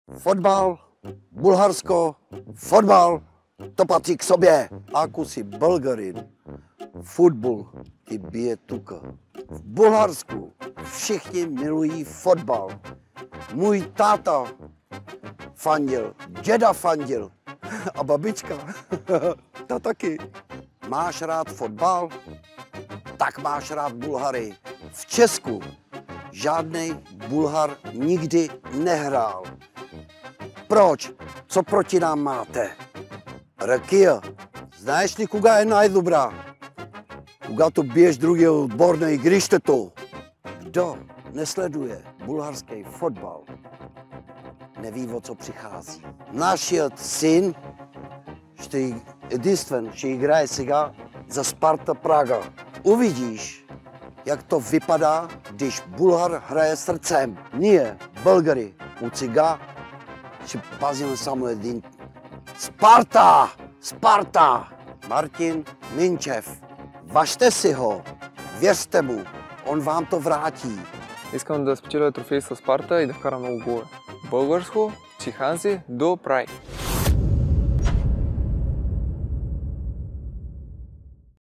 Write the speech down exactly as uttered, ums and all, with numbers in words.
Fotbal, Bulharsko, fotbal, to patří k sobě. Ako si Bulgarin, fotbal ti bije tuka. V Bulharsku všichni milují fotbal. Můj táta fandil, děda fandil a babička, ta taky. Máš rád fotbal? Tak máš rád Bulhary. V Česku žádný Bulhar nikdy nehrál. Proč? Co proti nám máte? Rakia, знаешь ли, кога е най-добра? Когато биеш другия отбор на игрището. Kdo nesleduje bulharský fotbal, neví, o co přichází. Нашият син ще, единствен ще играе сега за Спарта Прага. Uvidíš, jak to vypadá, když Bulhar hraje srdcem. Ние, българи, от сега ще пазим само един. Sparta! Sparta! Martin Minčev. Važte si ho. Věřte mu. On vám to vrátí. Искам да спечеля трофей с Спарта и да вкарам много голове. Българско, Чиханзи, до Прай.